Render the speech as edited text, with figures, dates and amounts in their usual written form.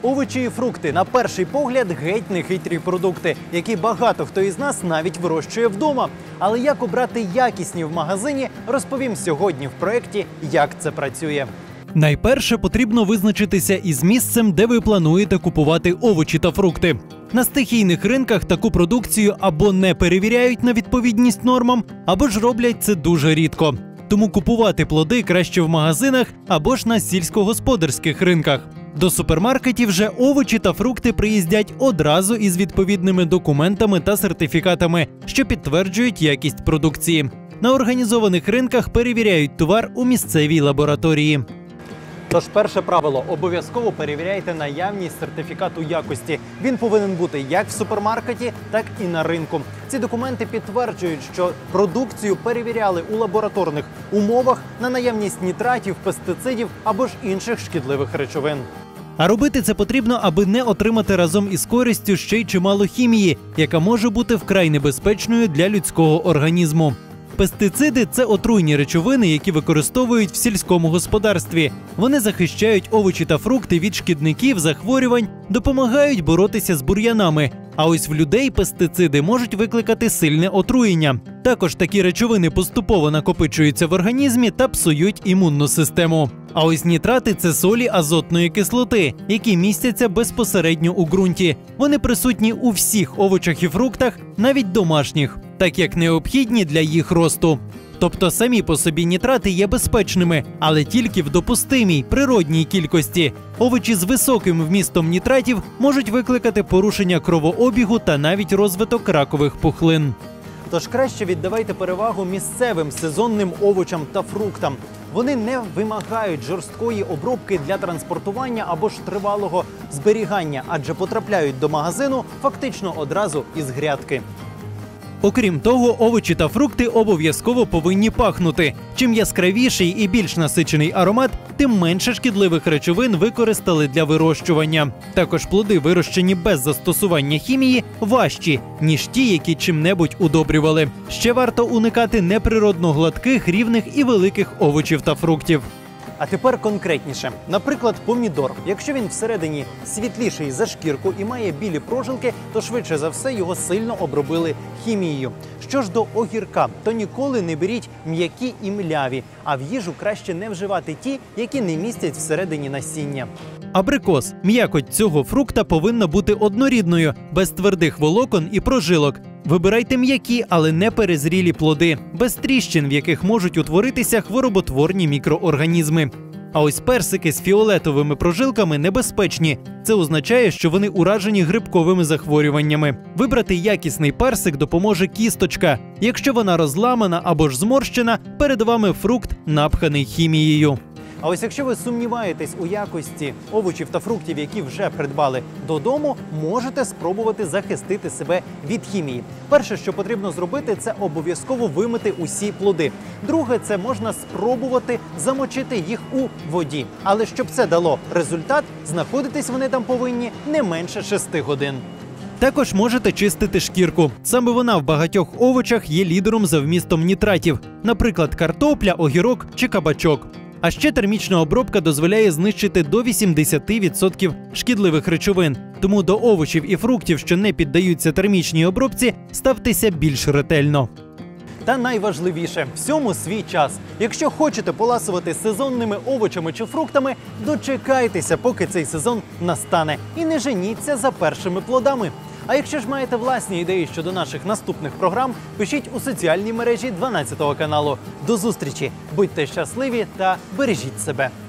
Овочі і фрукти – на перший погляд геть нехитрі продукти, які багато хто із нас навіть вирощує вдома. Але як обрати якісні в магазині, розповім сьогодні в проєкті «Як це працює». Найперше потрібно визначитися із місцем, де ви плануєте купувати овочі та фрукти. На стихійних ринках таку продукцію або не перевіряють на відповідність нормам, або ж роблять це дуже рідко. Тому купувати плоди краще в магазинах або ж на сільськогосподарських ринках. До супермаркетів же овочі та фрукти приїздять одразу із відповідними документами та сертифікатами, що підтверджують якість продукції. На організованих ринках перевіряють товар у місцевій лабораторії. Тож перше правило – обов'язково перевіряйте наявність сертифікату якості. Він повинен бути як в супермаркеті, так і на ринку. Ці документи підтверджують, що продукцію перевіряли у лабораторних умовах на наявність нітратів, пестицидів або ж інших шкідливих речовин. А робити це потрібно, аби не отримати разом із користю ще й чимало хімії, яка може бути вкрай небезпечною для людського організму. Пестициди – це отруйні речовини, які використовують в сільському господарстві. Вони захищають овочі та фрукти від шкідників, захворювань, допомагають боротися з бур'янами. А ось в людей пестициди можуть викликати сильне отруєння. Також такі речовини поступово накопичуються в організмі та псують імунну систему. А ось нітрати – це солі азотної кислоти, які містяться безпосередньо у ґрунті. Вони присутні у всіх овочах і фруктах, навіть домашніх, так як необхідні для їх росту. Тобто самі по собі нітрати є безпечними, але тільки в допустимій, природній кількості. Овочі з високим вмістом нітратів можуть викликати порушення кровообігу та навіть розвиток ракових пухлин. Тож краще віддавайте перевагу місцевим сезонним овочам та фруктам. Вони не вимагають жорсткої обробки для транспортування або ж тривалого зберігання, адже потрапляють до магазину фактично одразу із грядки. Окрім того, овочі та фрукти обов'язково повинні пахнути. Чим яскравіший і більш насичений аромат, тим менше шкідливих речовин використали для вирощування. Також плоди, вирощені без застосування хімії, важчі, ніж ті, які чим-небудь удобрювали. Ще варто уникати неприродно гладких, рівних і великих овочів та фруктів. А тепер конкретніше. Наприклад, помідор. Якщо він всередині світліший за шкірку і має білі прожилки, то швидше за все його сильно обробили хімією. Що ж до огірка, то ніколи не беріть м'які і мляві, а в їжу краще не вживати ті, які не містять всередині насіння. Абрикос. М'якоть цього фрукта повинна бути однорідною, без твердих волокон і прожилок. Вибирайте м'які, але не перезрілі плоди, без тріщин, в яких можуть утворитися хвороботворні мікроорганізми. А ось персики з фіолетовими прожилками небезпечні. Це означає, що вони уражені грибковими захворюваннями. Вибрати якісний персик допоможе кісточка. Якщо вона розламана або ж зморщена, перед вами фрукт напханий хімією. А ось якщо ви сумніваєтесь у якості овочів та фруктів, які вже придбали додому, можете спробувати захистити себе від хімії. Перше, що потрібно зробити, це обов'язково вимити усі плоди. Друге, це можна спробувати замочити їх у воді. Але щоб це дало результат, знаходитись вони там повинні не менше 6 годин. Також можете чистити шкірку. Саме вона в багатьох овочах є лідером за вмістом нітратів. Наприклад, картопля, огірок чи кабачок. А ще термічна обробка дозволяє знищити до 80% шкідливих речовин. Тому до овочів і фруктів, що не піддаються термічній обробці, ставтеся більш ретельно. Та найважливіше – всьому свій час. Якщо хочете поласувати сезонними овочами чи фруктами, дочекайтеся, поки цей сезон настане. І не женіться за першими плодами. А якщо ж маєте власні ідеї щодо наших наступних програм, пишіть у соціальній мережі 12 каналу. До зустрічі! Будьте щасливі та бережіть себе!